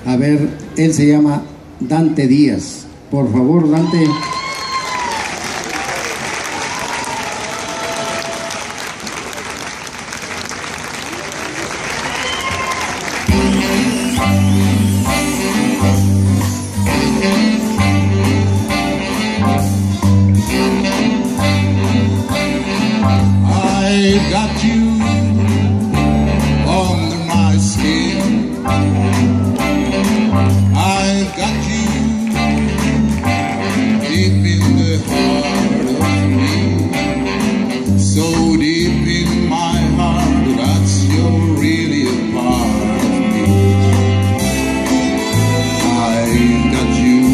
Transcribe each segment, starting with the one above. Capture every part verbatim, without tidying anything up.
A ver, él se llama Dante Díaz. Por favor, Dante. I got you under my skin. I've got you deep in the heart of me. So deep in my heart that you're really a part of me. I've got you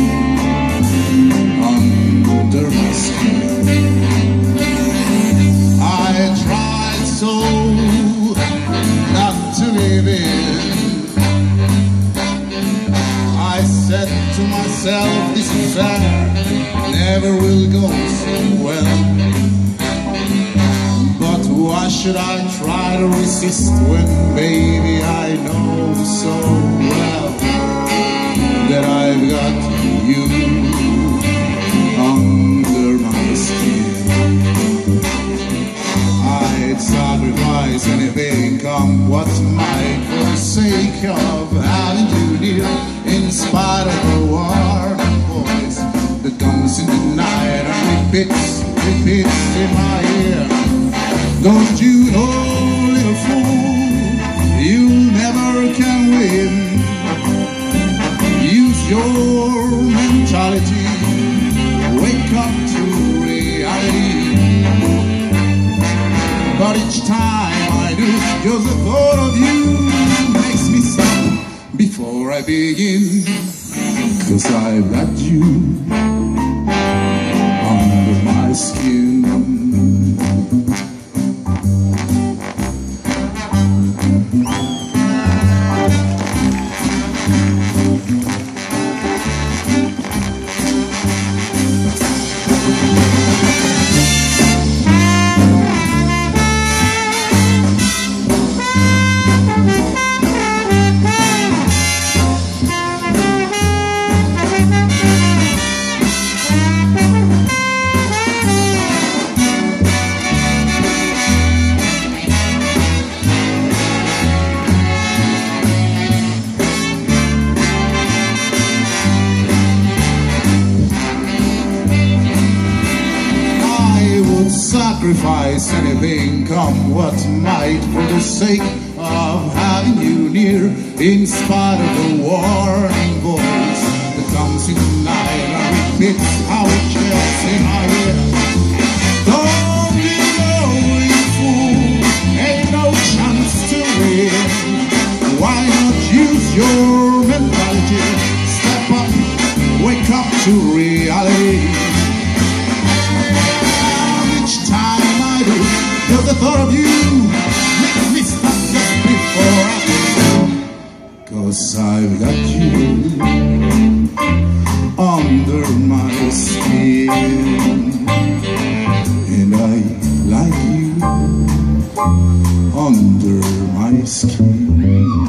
under my skin. I tried so not to live in. I said to myself, this affair never will go so well. But why should I try to resist when, baby, I know so well that I've got you under my skin. I'd sacrifice anything, come what might, for the sake of having you near. In spite of the warning voice that comes in the night and repeats, repeats in my ear. Don't you know, little fool, you never can win. Use your mentality, wake up to reality. But each time I do, just the thought of you makes me stop before I begin. 'Cause I've got you under my skin. Sacrifice anything, come what might, for the sake of having you near. In spite of the warning voice that comes in the night and repeats how it chills in my ear. Don't you know, you fool, ain't no chance to win. Why not use your mentality? Step up, wake up to reality. Just the thought of you makes me stop just before I do. 'Cause I've got you under my skin. And I like you under my skin.